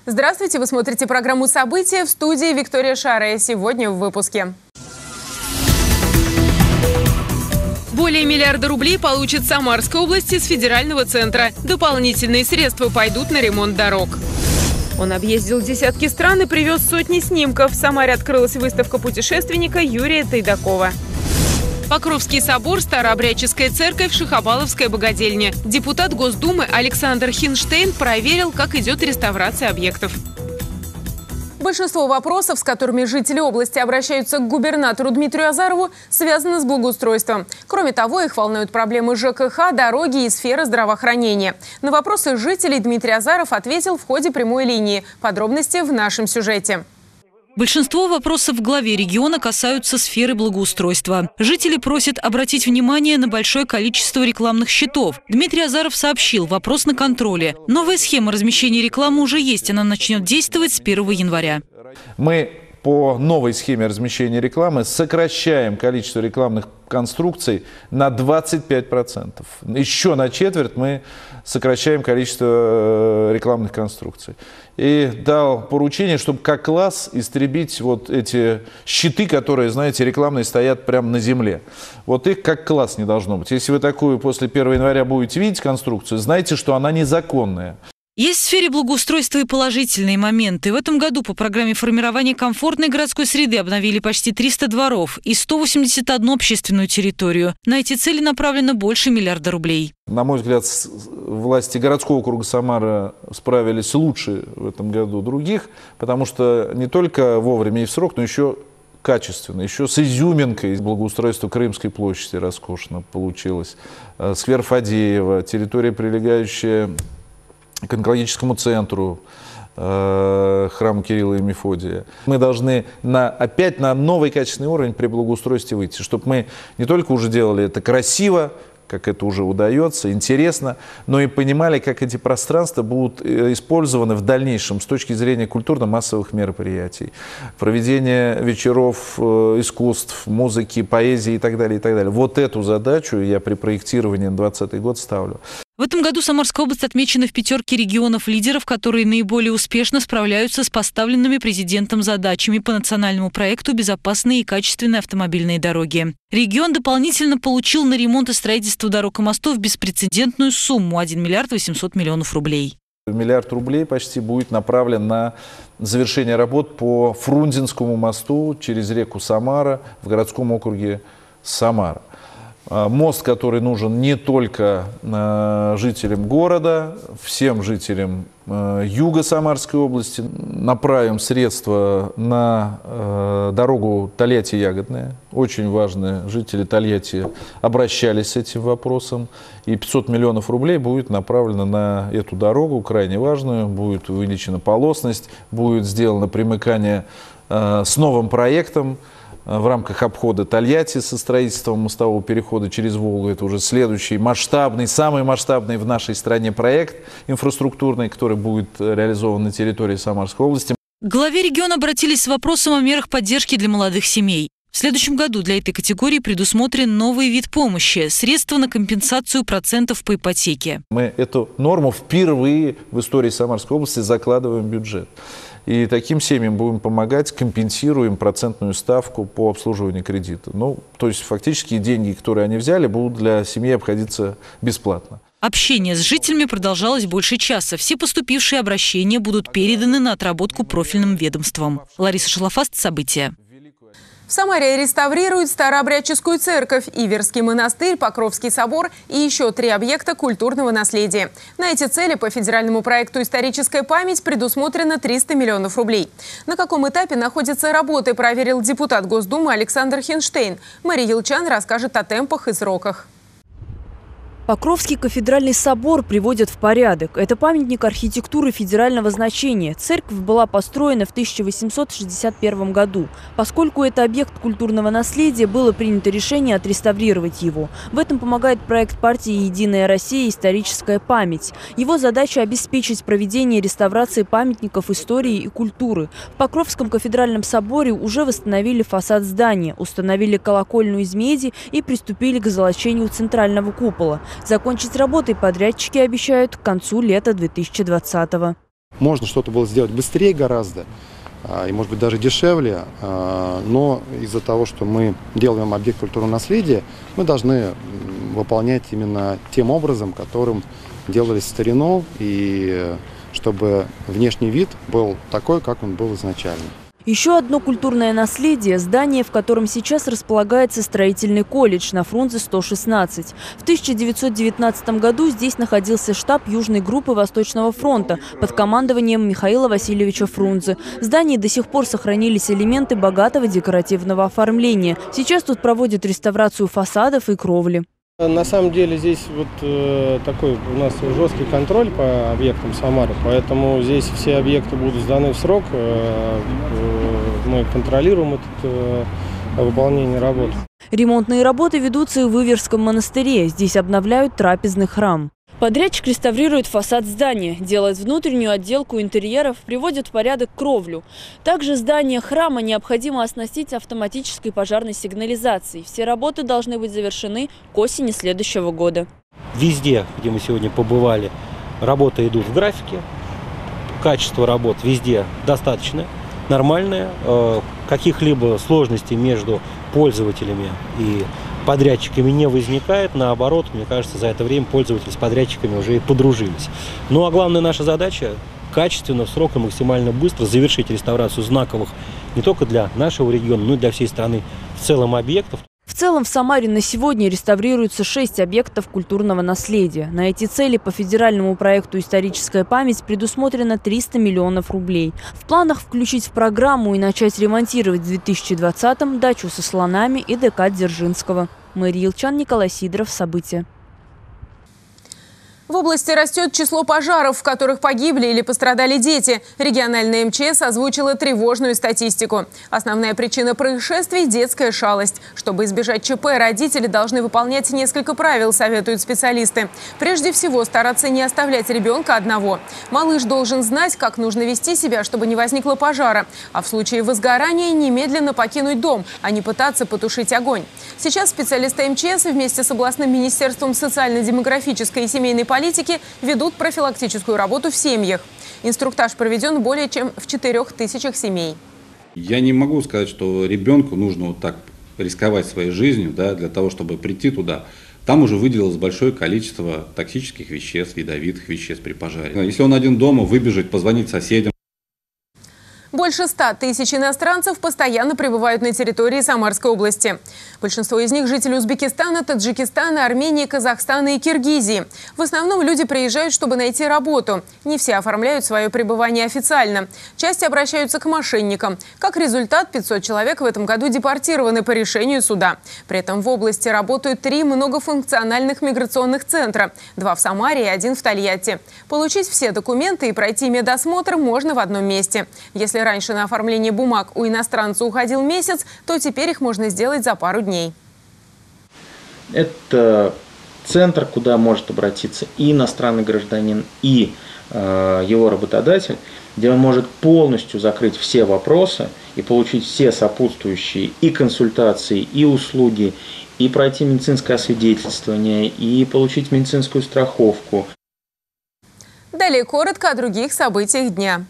Здравствуйте, вы смотрите программу «События», в студии Виктория Шарая. Сегодня в выпуске. Более миллиарда рублей получит Самарская область из федерального центра. Дополнительные средства пойдут на ремонт дорог. Он объездил десятки стран и привез сотни снимков. В Самаре открылась выставка путешественника Юрия Тайдакова. Покровский собор, Старообрядческая церковь, Шахабаловская богадельня. Депутат Госдумы Александр Хинштейн проверил, как идет реставрация объектов. Большинство вопросов, с которыми жители области обращаются к губернатору Дмитрию Азарову, связаны с благоустройством. Кроме того, их волнуют проблемы ЖКХ, дороги и сфера здравоохранения. На вопросы жителей Дмитрий Азаров ответил в ходе прямой линии. Подробности в нашем сюжете. Большинство вопросов в главе региона касаются сферы благоустройства. Жители просят обратить внимание на большое количество рекламных щитов. Дмитрий Азаров сообщил, вопрос на контроле. Новая схема размещения рекламы уже есть, она начнет действовать с 1 января. Мы по новой схеме размещения рекламы сокращаем количество рекламных конструкций на 25%. Еще на четверть мы сокращаем количество рекламных конструкций. И дал поручение, чтобы как класс истребить вот эти щиты, которые, знаете, рекламные стоят прямо на земле. Вот их как класс не должно быть. Если вы такую после 1 января будете видеть конструкцию, знайте, что она незаконная. Есть в сфере благоустройства и положительные моменты. В этом году по программе формирования комфортной городской среды обновили почти 300 дворов и 181 общественную территорию. На эти цели направлено больше миллиарда рублей. На мой взгляд, власти городского округа Самара справились лучше в этом году других, потому что не только вовремя и в срок, но еще качественно, еще с изюминкой. Благоустройство Крымской площади роскошно получилось. Сквер Фадеева, территория, прилегающая к онкологическому центру, храму Кирилла и Мефодия. Мы должны опять на новый качественный уровень при благоустройстве выйти, чтобы мы не только уже делали это красиво, как это уже удается, интересно, но и понимали, как эти пространства будут использованы в дальнейшем с точки зрения культурно-массовых мероприятий, проведения вечеров искусств, музыки, поэзии и так далее, и так далее. Вот эту задачу я при проектировании на 2020 год ставлю. В этом году Самарская область отмечена в 5 регионов-лидеров, которые наиболее успешно справляются с поставленными президентом задачами по национальному проекту «Безопасные и качественные автомобильные дороги». Регион дополнительно получил на ремонт и строительство дорог и мостов беспрецедентную сумму – 1 миллиард 800 миллионов рублей. Миллиард рублей почти будет направлен на завершение работ по Фрунзенскому мосту через реку Самара в городском округе Самара. Мост, который нужен не только жителям города, всем жителям юга Самарской области. Направим средства на дорогу Тольятти-Ягодная. Очень важно, жители Тольятти обращались с этим вопросом. И 500 миллионов рублей будет направлено на эту дорогу, крайне важную. Будет увеличена полосность, будет сделано примыкание с новым проектом в рамках обхода Тольятти со строительством мостового перехода через Волгу. Это уже следующий масштабный, самый масштабный в нашей стране проект инфраструктурный, который будет реализован на территории Самарской области. К главе региона обратились с вопросом о мерах поддержки для молодых семей. В следующем году для этой категории предусмотрен новый вид помощи – средства на компенсацию процентов по ипотеке. Мы эту норму впервые в истории Самарской области закладываем в бюджет. И таким семьям будем помогать, компенсируем процентную ставку по обслуживанию кредита. Ну, то есть фактически деньги, которые они взяли, будут для семьи обходиться бесплатно. Общение с жителями продолжалось больше часа. Все поступившие обращения будут переданы на отработку профильным ведомствам. Лариса Шалафаст, «События». В Самаре реставрируют Старообрядческую церковь, Иверский монастырь, Покровский собор и еще 3 объекта культурного наследия. На эти цели по федеральному проекту «Историческая память» предусмотрено 300 миллионов рублей. На каком этапе находятся работы, проверил депутат Госдумы Александр Хинштейн. Мария Елчан расскажет о темпах и сроках. Покровский кафедральный собор приводят в порядок. Это памятник архитектуры федерального значения. Церковь была построена в 1861 году. Поскольку это объект культурного наследия, было принято решение отреставрировать его. В этом помогает проект партии «Единая Россия. Историческая память». Его задача – обеспечить проведение реставрации памятников истории и культуры. В Покровском кафедральном соборе уже восстановили фасад здания, установили колокольню из меди и приступили к золочению центрального купола. Закончить работы подрядчики обещают к концу лета 2020-го. Можно что-то было сделать быстрее гораздо, и, может быть, даже дешевле, но из-за того, что мы делаем объект культурного наследия, мы должны выполнять именно тем образом, которым делались в старину, и чтобы внешний вид был такой, как он был изначально. Еще одно культурное наследие – здание, в котором сейчас располагается строительный колледж на Фрунзе 116. В 1919 году здесь находился штаб Южной группы Восточного фронта под командованием Михаила Васильевича Фрунзе. В здании до сих пор сохранились элементы богатого декоративного оформления. Сейчас тут проводят реставрацию фасадов и кровли. На самом деле здесь такой у нас жесткий контроль по объектам Самары, поэтому здесь все объекты будут сданы в срок. Мы контролируем выполнение работ. Ремонтные работы ведутся и в Иверском монастыре. Здесь обновляют трапезный храм. Подрядчик реставрирует фасад здания, делает внутреннюю отделку интерьеров, приводит в порядок кровлю. Также здание храма необходимо оснастить автоматической пожарной сигнализацией. Все работы должны быть завершены к осени следующего года. Везде, где мы сегодня побывали, работы идут в графике. Качество работ везде достаточно нормальное. Каких-либо сложностей между пользователями и подрядчиками не возникает. Наоборот, мне кажется, за это время пользователи с подрядчиками уже и подружились. Ну а главная наша задача – качественно, в срок и максимально быстро завершить реставрацию знаковых не только для нашего региона, но и для всей страны в целом объектов. В целом в Самаре на сегодня реставрируются 6 объектов культурного наследия. На эти цели по федеральному проекту «Историческая память» предусмотрено 300 миллионов рублей. В планах включить в программу и начать ремонтировать в 2020-м дачу со слонами и ДК Дзержинского. Мария Илчан, Николай Сидоров. События. В области растет число пожаров, в которых погибли или пострадали дети. Региональная МЧС озвучила тревожную статистику. Основная причина происшествий – детская шалость. Чтобы избежать ЧП, родители должны выполнять несколько правил, советуют специалисты. Прежде всего, стараться не оставлять ребенка одного. Малыш должен знать, как нужно вести себя, чтобы не возникло пожара. А в случае возгорания немедленно покинуть дом, а не пытаться потушить огонь. Сейчас специалисты МЧС вместе с областным министерством социально-демографической и семейной политики ведут профилактическую работу в семьях. Инструктаж проведен более чем в 4000 семей. Я не могу сказать, что ребенку нужно вот так рисковать своей жизнью, да, для того, чтобы прийти туда. Там уже выделилось большое количество токсических веществ, ядовитых веществ при пожаре. Если он один дома, выбежать, позвонить соседям. Больше 100 тысяч иностранцев постоянно пребывают на территории Самарской области. Большинство из них – жители Узбекистана, Таджикистана, Армении, Казахстана и Киргизии. В основном люди приезжают, чтобы найти работу. Не все оформляют свое пребывание официально. Часть обращаются к мошенникам. Как результат, 500 человек в этом году депортированы по решению суда. При этом в области работают 3 многофункциональных миграционных центра. 2 в Самаре и 1 в Тольятти. Получить все документы и пройти медосмотр можно в одном месте. Если раньше на оформление бумаг у иностранца уходил месяц, то теперь их можно сделать за пару дней. Это центр, куда может обратиться и иностранный гражданин, и его работодатель, где он может полностью закрыть все вопросы и получить все сопутствующие и консультации, и услуги, и пройти медицинское освидетельствование, и получить медицинскую страховку. Далее коротко о других событиях дня.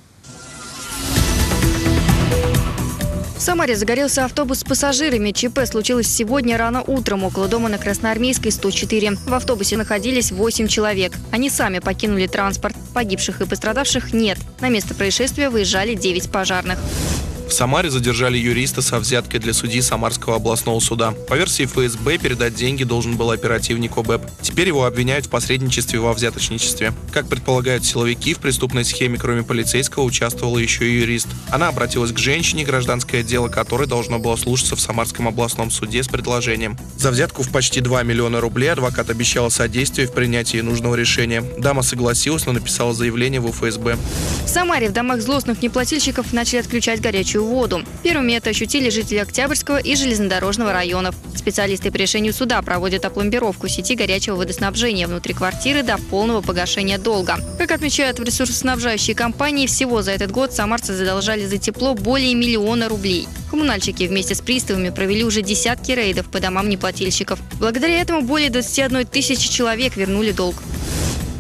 В Самаре загорелся автобус с пассажирами. ЧП случилось сегодня рано утром около дома на Красноармейской, 104. В автобусе находились 8 человек. Они сами покинули транспорт. Погибших и пострадавших нет. На место происшествия выезжали 9 пожарных. В Самаре задержали юриста со взяткой для судьи Самарского областного суда. По версии ФСБ, передать деньги должен был оперативник ОБЭП. Теперь его обвиняют в посредничестве во взяточничестве. Как предполагают силовики, в преступной схеме кроме полицейского участвовала еще и юрист. Она обратилась к женщине, гражданское дело которой должно было слушаться в Самарском областном суде с предложением. За взятку в почти 2 миллиона рублей адвокат обещал содействие в принятии нужного решения. Дама согласилась, но написала заявление в ФСБ. В Самаре в домах злостных неплательщиков начали отключать горячую воду. Первыми это ощутили жители Октябрьского и Железнодорожного районов. Специалисты по решению суда проводят опломбировку сети горячего водоснабжения внутри квартиры до полного погашения долга. Как отмечают в ресурсоснабжающей компании, всего за этот год самарцы задолжали за тепло более 1 миллиона рублей. Коммунальщики вместе с приставами провели уже десятки рейдов по домам неплательщиков. Благодаря этому более 21 тысячи человек вернули долг.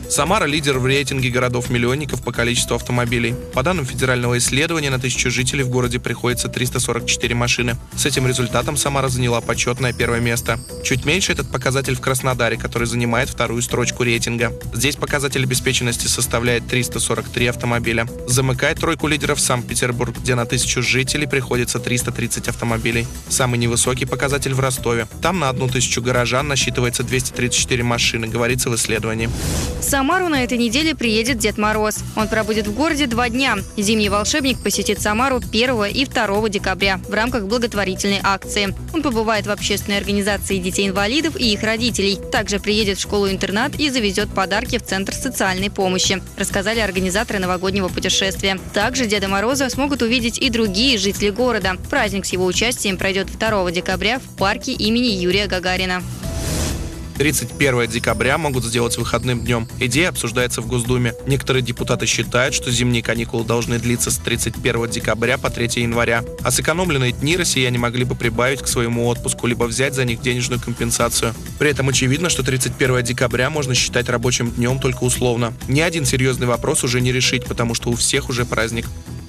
Самара – лидер в рейтинге городов-миллионников по количеству автомобилей. По данным федерального исследования, на 1000 жителей в городе приходится 344 машины. С этим результатом Самара заняла почетное первое место. Чуть меньше этот показатель в Краснодаре, который занимает вторую строчку рейтинга. Здесь показатель обеспеченности составляет 343 автомобиля. Замыкает тройку лидеров Санкт-Петербург, где на 1000 жителей приходится 330 автомобилей. Самый невысокий показатель в Ростове. Там на 1000 горожан насчитывается 234 машины, говорится в исследовании. В Самару на этой неделе приедет Дед Мороз. Он пробудет в городе 2 дня. Зимний волшебник посетит Самару 1 и 2 декабря в рамках благотворительной акции. Он побывает в общественной организации детей-инвалидов и их родителей. Также приедет в школу-интернат и завезет подарки в Центр социальной помощи, рассказали организаторы новогоднего путешествия. Также Деда Мороза смогут увидеть и другие жители города. Праздник с его участием пройдет 2 декабря в парке имени Юрия Гагарина. 31 декабря могут сделать выходным днем. Идея обсуждается в Госдуме. Некоторые депутаты считают, что зимние каникулы должны длиться с 31 декабря по 3 января. А сэкономленные дни россияне могли бы прибавить к своему отпуску, либо взять за них денежную компенсацию. При этом очевидно, что 31 декабря можно считать рабочим днем только условно. Ни один серьезный вопрос уже не решить, потому что у всех уже праздник.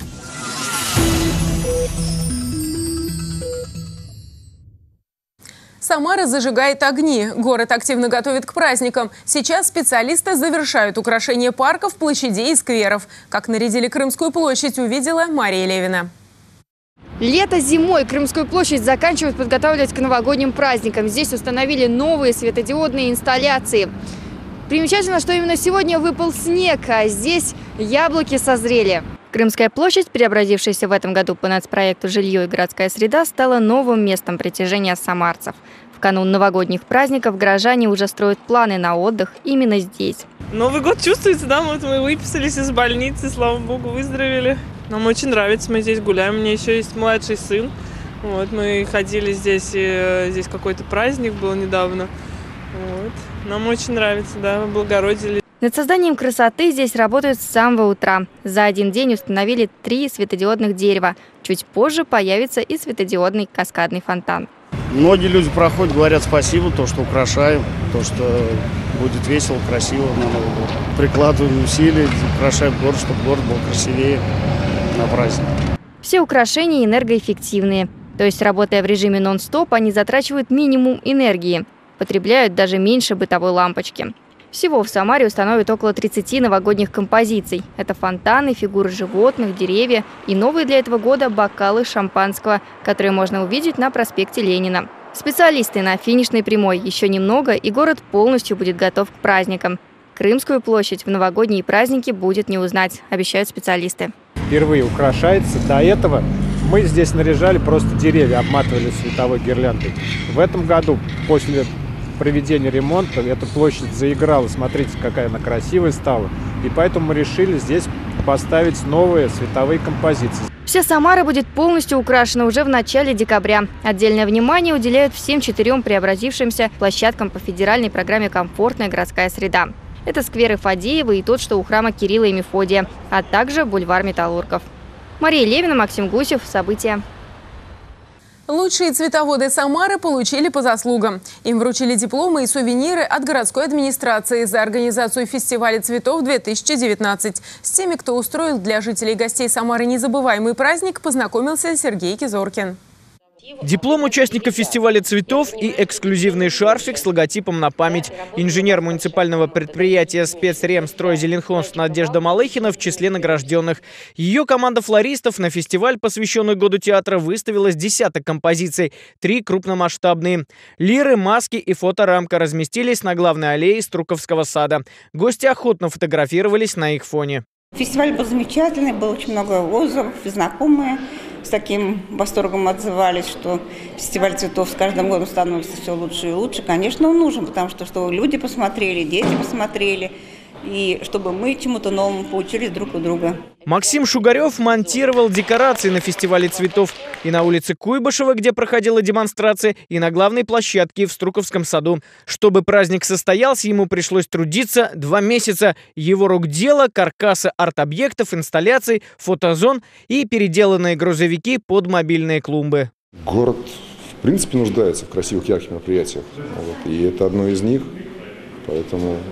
Самара зажигает огни. Город активно готовит к праздникам. Сейчас специалисты завершают украшение парков, площадей и скверов. Как нарядили Крымскую площадь, увидела Мария Левина. Лето зимой Крымскую площадь заканчивают подготавливать к новогодним праздникам. Здесь установили новые светодиодные инсталляции. Примечательно, что именно сегодня выпал снег, а здесь яблоки созрели. Крымская площадь, преобразившаяся в этом году по нацпроекту «Жилье и городская среда», стала новым местом притяжения самарцев. В канун новогодних праздников горожане уже строят планы на отдых именно здесь. Новый год чувствуется, да? Вот мы выписались из больницы, слава богу, выздоровели. Нам очень нравится, мы здесь гуляем. У меня еще есть младший сын. Вот, мы ходили здесь, здесь какой-то праздник был недавно. Вот. Нам очень нравится, да, облагородили. Над созданием красоты здесь работают с самого утра. За один день установили 3 светодиодных дерева. Чуть позже появится и светодиодный каскадный фонтан. Многие люди проходят, говорят спасибо, то, что украшаем, то, что будет весело, красиво на Новый год. Прикладываем усилия, украшаем город, чтобы город был красивее на праздник. Все украшения энергоэффективные. То есть, работая в режиме нон-стоп, они затрачивают минимум энергии. Потребляют даже меньше бытовой лампочки. Всего в Самаре установят около 30 новогодних композиций. Это фонтаны, фигуры животных, деревья и новые для этого года бокалы шампанского, которые можно увидеть на проспекте Ленина. Специалисты на финишной прямой. Еще немного, и город полностью будет готов к праздникам. Крымскую площадь в новогодние праздники будет не узнать, обещают специалисты. Впервые украшается. До этого мы здесь наряжали просто деревья, обматывали световой гирляндой. В этом году, после проведения ремонта, эта площадь заиграла. Смотрите, какая она красивая стала. И поэтому мы решили здесь поставить новые световые композиции. Вся Самара будет полностью украшена уже в начале декабря. Отдельное внимание уделяют всем 4 преобразившимся площадкам по федеральной программе «Комфортная городская среда». Это скверы Фадеева и тот, что у храма Кирилла и Мефодия, а также бульвар Металлургов. Мария Левина, Максим Гусев. События. Лучшие цветоводы Самары получили по заслугам. Им вручили дипломы и сувениры от городской администрации за организацию фестиваля цветов 2019. С теми, кто устроил для жителей и гостей Самары незабываемый праздник, познакомился Сергей Кизоркин. Диплом участника фестиваля цветов и эксклюзивный шарфик с логотипом на память. Инженер муниципального предприятия «Спецремстрой Зеленхост» Надежда Малыхина в числе награжденных. Ее команда флористов на фестиваль, посвященный году театра, выставила с десяток композиций. 3 крупномасштабные. Лиры, маски и фоторамка разместились на главной аллее Струковского сада. Гости охотно фотографировались на их фоне. Фестиваль был замечательный, было очень много отзывов, знакомые с таким восторгом отзывались, что фестиваль цветов с каждым годом становится все лучше и лучше. Конечно, он нужен, потому что люди посмотрели, дети посмотрели, и чтобы мы чему-то новому поучились друг у друга. Максим Шугарев монтировал декорации на фестивале цветов и на улице Куйбышева, где проходила демонстрация, и на главной площадке в Струковском саду. Чтобы праздник состоялся, ему пришлось трудиться 2 месяца. Его рук дело, каркасы арт-объектов, инсталляций, фотозон и переделанные грузовики под мобильные клумбы. Город, в принципе, нуждается в красивых, ярких мероприятиях. И это одно из них. Поэтому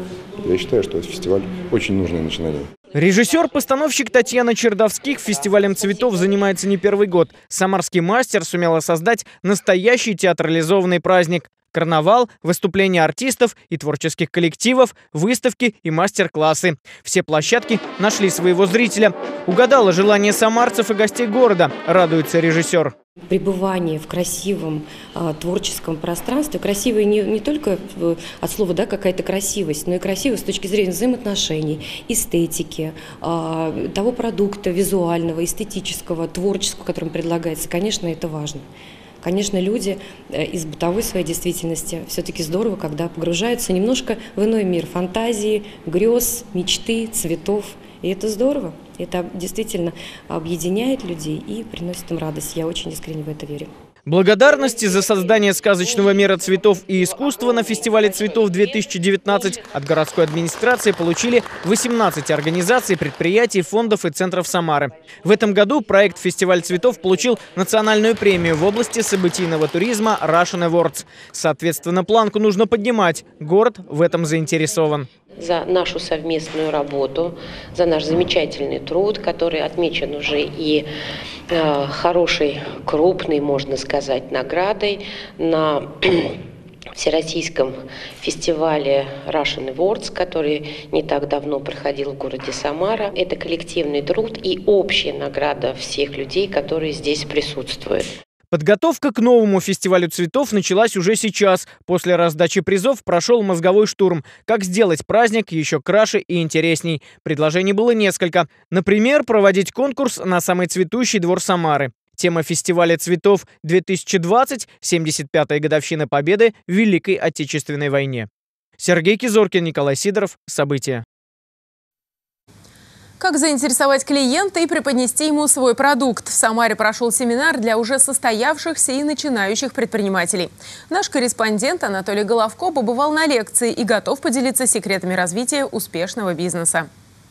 Я считаю, что этот фестиваль очень нужное начинание. Режиссер-постановщик Татьяна Чердовских фестивалем цветов занимается не первый год. Самарский мастер сумела создать настоящий театрализованный праздник. Карнавал, выступления артистов и творческих коллективов, выставки и мастер-классы. Все площадки нашли своего зрителя. Угадала желание самарцев и гостей города, радуется режиссер. Пребывание в красивом творческом пространстве, красивое не только от слова какая-то красивость, но и красивость с точки зрения взаимоотношений, эстетики, того продукта визуального, эстетического, творческого, которым предлагается. Конечно, это важно. Конечно, люди из бытовой своей действительности все-таки здорово, когда погружаются немножко в иной мир фантазии, грез, мечты, цветов. И это здорово. Это действительно объединяет людей и приносит им радость. Я очень искренне в это верю. Благодарности за создание сказочного мира цветов и искусства на фестивале цветов 2019 от городской администрации получили 18 организаций, предприятий, фондов и центров Самары. В этом году проект «Фестиваль цветов» получил национальную премию в области событийного туризма Russian Awards. Соответственно, планку нужно поднимать. Город в этом заинтересован. За нашу совместную работу, за наш замечательный труд, который отмечен уже и хорошей, крупной, можно сказать, наградой на Всероссийском фестивале Russian Awards, который не так давно проходил в городе Самара. Это коллективный труд и общая награда всех людей, которые здесь присутствуют. Подготовка к новому фестивалю цветов началась уже сейчас. После раздачи призов прошел мозговой штурм. Как сделать праздник еще краше и интересней? Предложений было несколько. Например, проводить конкурс на самый цветущий двор Самары. Тема фестиваля цветов 2020 – 75-я годовщина Победы в Великой Отечественной войне. Сергей Кизоркин, Николай Сидоров. События. Как заинтересовать клиента и преподнести ему свой продукт? В Самаре прошел семинар для уже состоявшихся и начинающих предпринимателей. Наш корреспондент Анатолий Головко побывал на лекции и готов поделиться секретами развития успешного бизнеса.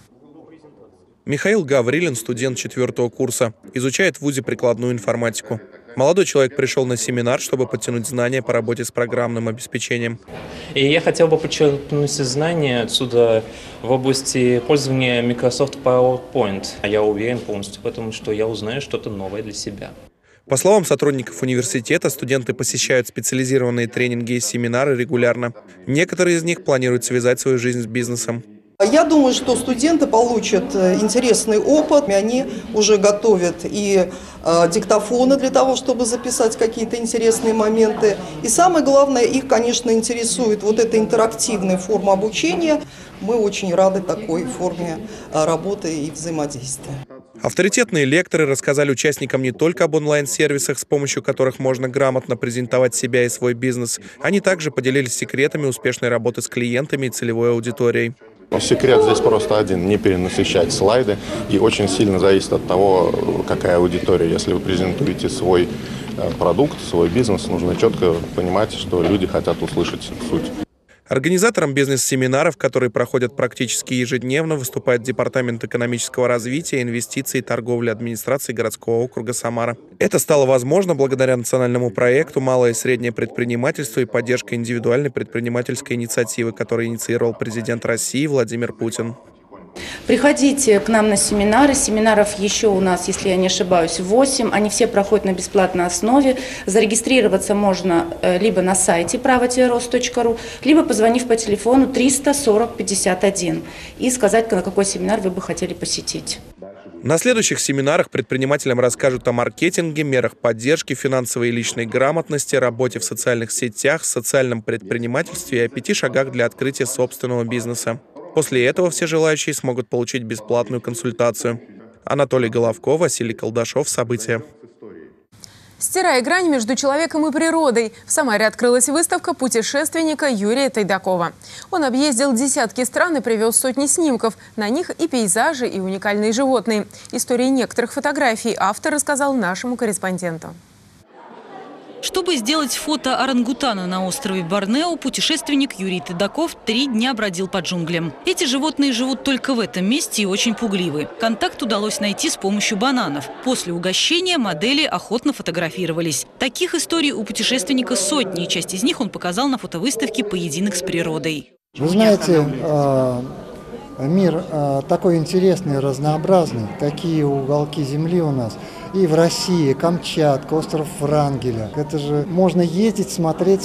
Михаил Гаврилин, студент 4-го курса, изучает в ВУЗе прикладную информатику. Молодой человек пришел на семинар, чтобы подтянуть знания по работе с программным обеспечением. И я хотел бы подчеркнуть знания отсюда в области пользования Microsoft PowerPoint. Я уверен полностью в этом, что я узнаю что-то новое для себя. По словам сотрудников университета, студенты посещают специализированные тренинги и семинары регулярно. Некоторые из них планируют связать свою жизнь с бизнесом. Я думаю, что студенты получат интересный опыт. Они уже готовят и диктофоны для того, чтобы записать какие-то интересные моменты. И самое главное, их, конечно, интересует вот эта интерактивная форма обучения. Мы очень рады такой форме работы и взаимодействия. Авторитетные лекторы рассказали участникам не только об онлайн-сервисах, с помощью которых можно грамотно презентовать себя и свой бизнес. Они также поделились секретами успешной работы с клиентами и целевой аудиторией. Секрет здесь просто один – не перенасыщать слайды. И очень сильно зависит от того, какая аудитория. Если вы презентуете свой продукт, свой бизнес, нужно четко понимать, что люди хотят услышать суть. Организатором бизнес-семинаров, которые проходят практически ежедневно, выступает Департамент экономического развития, инвестиций и торговли администрации городского округа Самара. Это стало возможно благодаря национальному проекту «Малое и среднее предпринимательство» и поддержке индивидуальной предпринимательской инициативы, которую инициировал президент России Владимир Путин. Приходите к нам на семинары. Семинаров еще у нас, если я не ошибаюсь, 8. Они все проходят на бесплатной основе. Зарегистрироваться можно либо на сайте право-рост.ру, либо позвонив по телефону 340 51 и сказать, на какой семинар вы бы хотели посетить. На следующих семинарах предпринимателям расскажут о маркетинге, мерах поддержки, финансовой и личной грамотности, работе в социальных сетях, социальном предпринимательстве и о 5 шагах для открытия собственного бизнеса. После этого все желающие смогут получить бесплатную консультацию. Анатолий Головко, Василий Колдашов. События. Стирая грань между человеком и природой, в Самаре открылась выставка путешественника Юрия Тайдакова. Он объездил десятки стран и привез сотни снимков. На них и пейзажи, и уникальные животные. Истории некоторых фотографий автор рассказал нашему корреспонденту. Чтобы сделать фото орангутана на острове Борнео, путешественник Юрий Тайдаков 3 дня бродил по джунглям. Эти животные живут только в этом месте и очень пугливы. Контакт удалось найти с помощью бананов. После угощения модели охотно фотографировались. Таких историй у путешественника сотни, и часть из них он показал на фотовыставке «Поединок с природой». Вы знаете, мир такой интересный, разнообразный. Такие уголки земли у нас. И в России, Камчатка, остров Врангеля. Это же можно ездить, смотреть.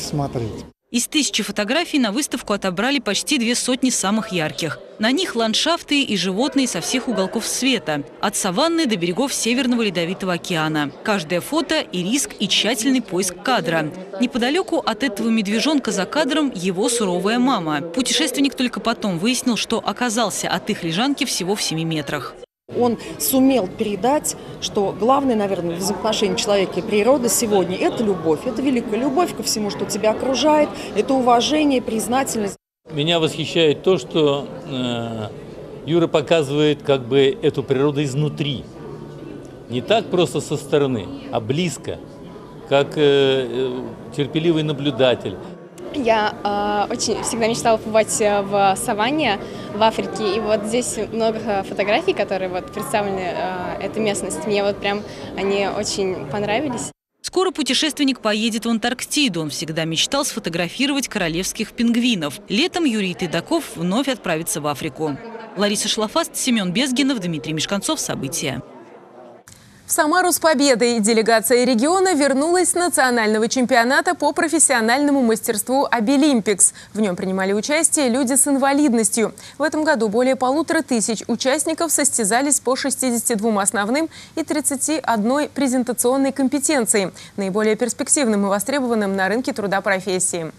Из 1000 фотографий на выставку отобрали почти 200 самых ярких. На них ландшафты и животные со всех уголков света. От саванны до берегов Северного Ледовитого океана. Каждое фото и риск, и тщательный поиск кадра. Неподалеку от этого медвежонка за кадром его суровая мама. Путешественник только потом выяснил, что оказался от их лежанки всего в 7 метрах. Он сумел передать, что главное, наверное, в взаимоотношении человека и природы сегодня – это любовь. Это великая любовь ко всему, что тебя окружает, это уважение, признательность. Меня восхищает то, что Юра показывает как бы эту природу изнутри. Не так просто со стороны, а близко, как терпеливый наблюдатель. Я очень всегда мечтала побывать в саванне в Африке, и вот здесь много фотографий, которые вот представлены этой местности. Мне вот прям они очень понравились. Скоро путешественник поедет в Антарктиду. Он всегда мечтал сфотографировать королевских пингвинов. Летом Юрий Тайдаков вновь отправится в Африку. Лариса Шлафаст, Семен Безгинов, Дмитрий Мешканцов. События. В Самару с победой делегация региона вернулась с национального чемпионата по профессиональному мастерству «Обилимпикс». В нем принимали участие люди с инвалидностью. В этом году более 1500 участников состязались по 62 основным и 31 презентационной компетенции, наиболее перспективным и востребованным на рынке труда профессии.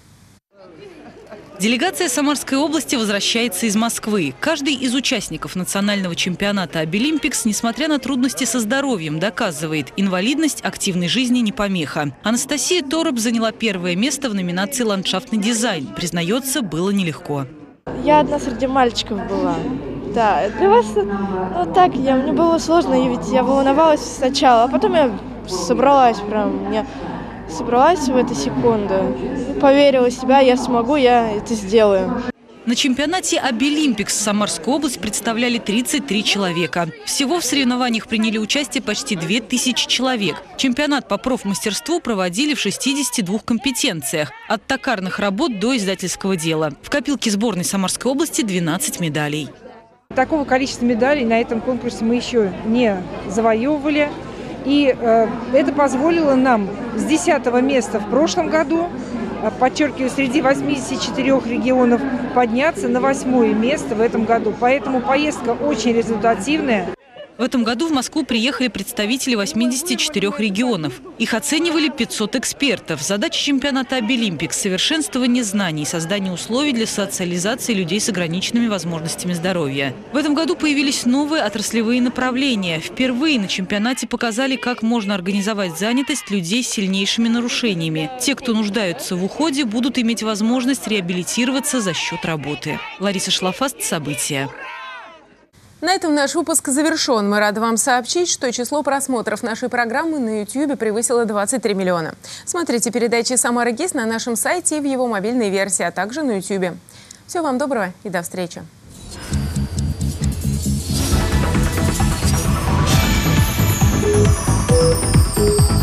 Делегация Самарской области возвращается из Москвы. Каждый из участников национального чемпионата «Обилимпикс», несмотря на трудности со здоровьем, доказывает – инвалидность активной жизни не помеха. Анастасия Тороп заняла первое место в номинации «Ландшафтный дизайн». Признается, было нелегко. Я одна среди мальчиков была. Да, для вас так, мне было сложно, ведь я волновалась сначала, а потом я собралась собралась в эту секунду, поверила в себя, я смогу, я это сделаю. На чемпионате «Обилимпикс» Самарскую область представляли 33 человека. Всего в соревнованиях приняли участие почти 2000 человек. Чемпионат по профмастерству проводили в 62 компетенциях. От токарных работ до издательского дела. В копилке сборной Самарской области 12 медалей. Такого количества медалей на этом конкурсе мы еще не завоевывали. И это позволило нам с 10-го места в прошлом году, подчеркиваю, среди 84 регионов подняться на 8-е место в этом году. Поэтому поездка очень результативная. В этом году в Москву приехали представители 84 регионов. Их оценивали 500 экспертов. Задача чемпионата «Обилимпикс» – совершенствование знаний и создание условий для социализации людей с ограниченными возможностями здоровья. В этом году появились новые отраслевые направления. Впервые на чемпионате показали, как можно организовать занятость людей с сильнейшими нарушениями. Те, кто нуждаются в уходе, будут иметь возможность реабилитироваться за счет работы. Лариса Шлафаст. События. На этом наш выпуск завершен. Мы рады вам сообщить, что число просмотров нашей программы на YouTube превысило 23 миллиона. Смотрите передачи «Самара ГИС» на нашем сайте и в его мобильной версии, а также на YouTube. Всего вам доброго и до встречи. Thank you.